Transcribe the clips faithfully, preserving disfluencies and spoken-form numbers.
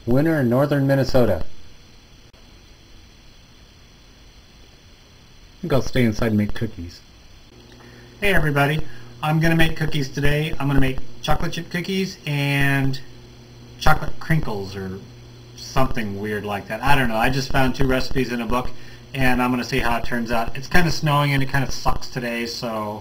Winter in northern Minnesota. I think I'll stay inside and make cookies. Hey everybody, I'm going to make cookies today. I'm going to make chocolate chip cookies and chocolate crinkles or something weird like that. I don't know. I just found two recipes in a book and I'm going to see how it turns out. It's kind of snowing and it kind of sucks today, so...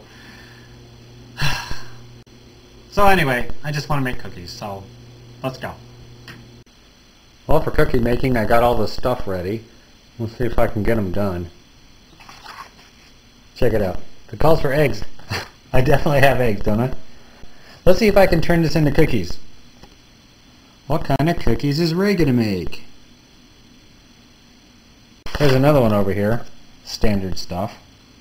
so anyway, I just want to make cookies, so let's go. Well, for cookie making, I got all the stuff ready. Let's see if I can get them done. Check it out. It calls for eggs. I definitely have eggs, don't I? Let's see if I can turn this into cookies. What kind of cookies is Ray gonna make? There's another one over here. Standard stuff.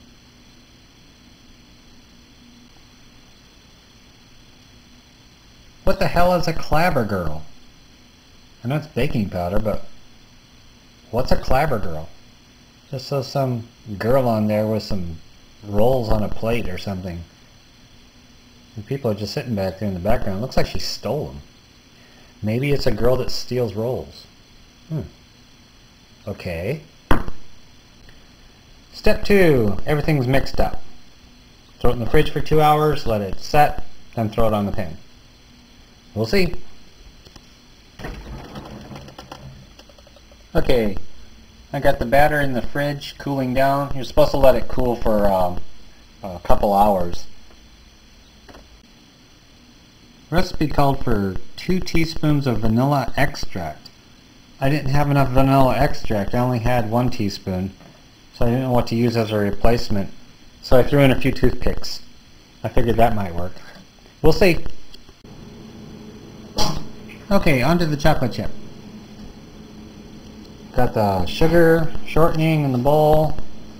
What the hell is a Clabber Girl? I know it's baking powder, but what's a Clabber Girl? Just so some girl on there with some rolls on a plate or something. And people are just sitting back there in the background. It looks like she stole them. Maybe it's a girl that steals rolls. Hmm. Okay. Step two. Everything's mixed up. Throw it in the fridge for two hours, let it set, then throw it on the pan. We'll see. Okay. I got the batter in the fridge cooling down. You're supposed to let it cool for um, a couple hours. Recipe called for two teaspoons of vanilla extract. I didn't have enough vanilla extract. I only had one teaspoon, so I didn't know what to use as a replacement. So I threw in a few toothpicks. I figured that might work. We'll see. Okay, onto the chocolate chip. Got the sugar shortening in the bowl.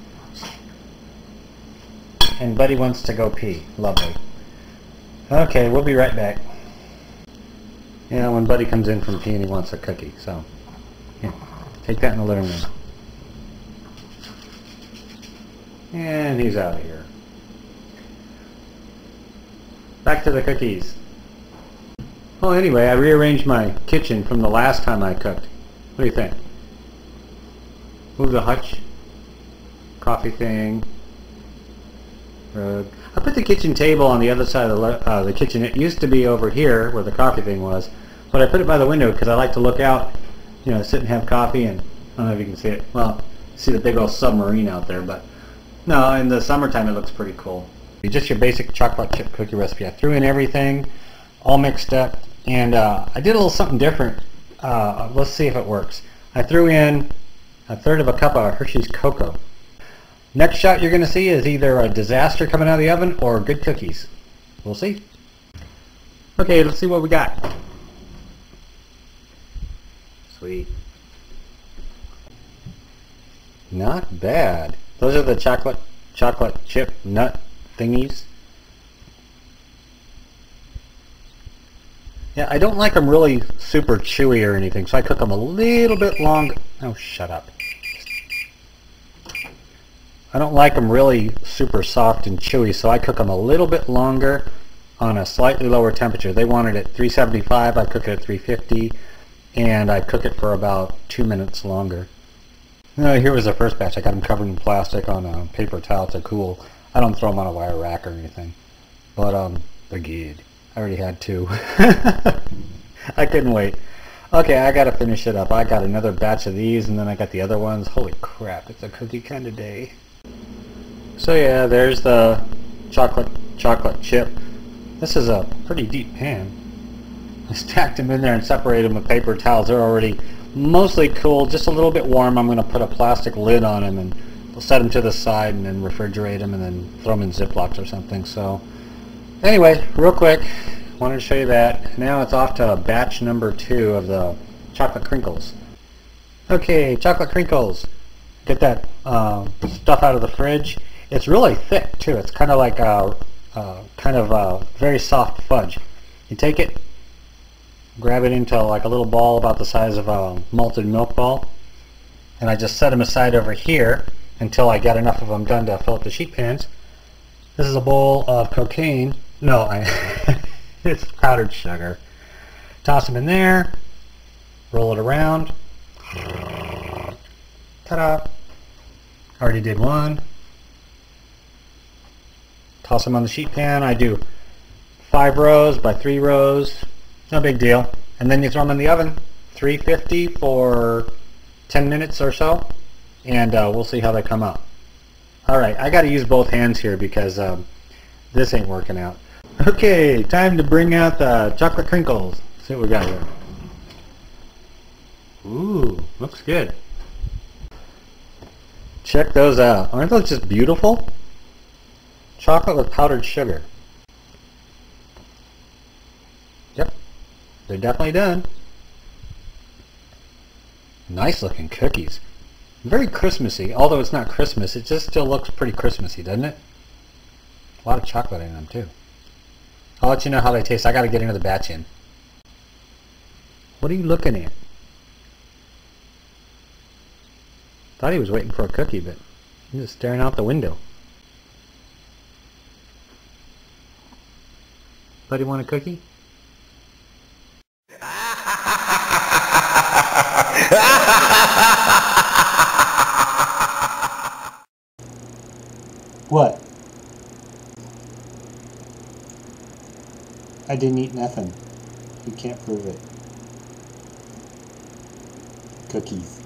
And Buddy wants to go pee. Lovely. Okay, we'll be right back. You know, when Buddy comes in from peeing, he wants a cookie. So, here, take that in the living room. And he's out of here. Back to the cookies. Well, anyway, I rearranged my kitchen from the last time I cooked. What do you think? Move the hutch, coffee thing, rug. I put the kitchen table on the other side of the, uh, the kitchen. It used to be over here where the coffee thing was, but I put it by the window because I like to look out, you know, sit and have coffee, and I don't know if you can see it. Well, see the big old submarine out there, but no, in the summertime it looks pretty cool. Just your basic chocolate chip cookie recipe. I threw in everything, all mixed up, and uh, I did a little something different. Uh, let's see if it works. I threw in a third of a cup of Hershey's cocoa. Next shot you're going to see is either a disaster coming out of the oven or good cookies. We'll see. Okay, let's see what we got. Sweet. Not bad. Those are the chocolate chocolate chip nut thingies. Yeah, I don't like them really super chewy or anything, so I cook them a little bit longer. Oh, shut up. I don't like them really super soft and chewy, so I cook them a little bit longer on a slightly lower temperature. They want it at three seventy-five, I cook it at three fifty, and I cook it for about two minutes longer. Uh, here was the first batch. I got them covered in plastic on a paper towel to cool. I don't throw them on a wire rack or anything, but um, they're good. I already had two. I couldn't wait. Okay, I gotta finish it up. I got another batch of these, and then I got the other ones. Holy crap, it's a cookie kind of day. So yeah, there's the chocolate chocolate chip. This is a pretty deep pan. I stacked them in there and separated them with paper towels. They're already mostly cool, just a little bit warm. I'm gonna put a plastic lid on them and we'll set them to the side and then refrigerate them and then throw them in Ziplocs or something. So anyway, real quick, wanted to show you that. Now it's off to batch number two of the chocolate crinkles. Okay, chocolate crinkles. Get that uh, stuff out of the fridge. It's really thick too. It's kind of like a, a kind of a very soft fudge. You take it, grab it into like a little ball about the size of a malted milk ball, and I just set them aside over here until I get enough of them done to fill up the sheet pans. This is a bowl of cocaine. No, I it's powdered sugar. Toss them in there. Roll it around. Ta-da! Already did one. Toss them on the sheet pan. I do five rows by three rows. No big deal. And then you throw them in the oven. three fifty for ten minutes or so. And uh, we'll see how they come out. Alright, I gotta use both hands here because um, this ain't working out. Okay, time to bring out the chocolate crinkles. See what we got here. Ooh, looks good. Check those out. Aren't those just beautiful? Chocolate with powdered sugar. Yep, they're definitely done. Nice looking cookies. Very Christmassy, although it's not Christmas, it just still looks pretty Christmassy, doesn't it? A lot of chocolate in them too. I'll let you know how they taste. I gotta get into the batch in. What are you looking at? Thought he was waiting for a cookie, but he's just staring out the window. Buddy, want a cookie? What? I didn't eat nothing. You can't prove it. Cookies.